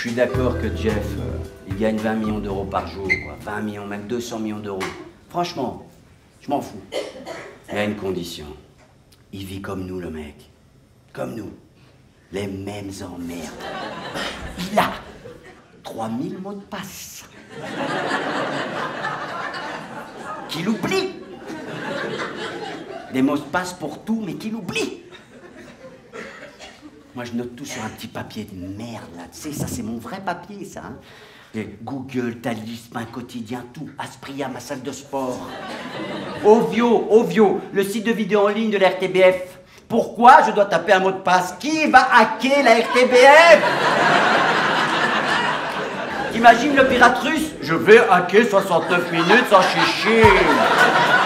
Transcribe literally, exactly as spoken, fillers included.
suis d'accord que Jeff, euh, il gagne vingt millions d'euros par jour, quoi. vingt millions, même deux cents millions d'euros. Franchement, je m'en fous. Mais à une condition. Il vit comme nous, le mec. Comme nous. Les mêmes emmerdes. Il a trois mille mots de passe. Qu'il oublie. Des mots de passe pour tout, mais qu'il oublie. Moi, je note tout sur un petit papier de merde, là. Tu sais, ça, c'est mon vrai papier, ça. Hein. Et Google, Thalys, Pain Quotidien, tout. Aspria, ma salle de sport. Ovio, Ovio, le site de vidéo en ligne de la R T B F. Pourquoi je dois taper un mot de passe? Qui va hacker la R T B F? Imagine le pirate russe. Je vais hacker soixante-neuf minutes sans chichi.